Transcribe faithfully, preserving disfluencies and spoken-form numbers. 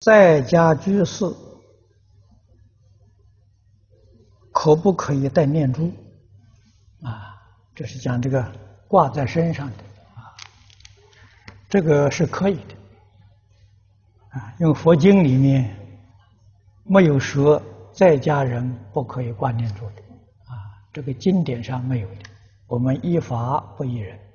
在家居士可不可以带念珠？啊，这是讲这个挂在身上的啊，这个是可以的啊，因为佛经里面没有说在家人不可以挂念珠的啊，这个经典上没有的，我们依法不依人。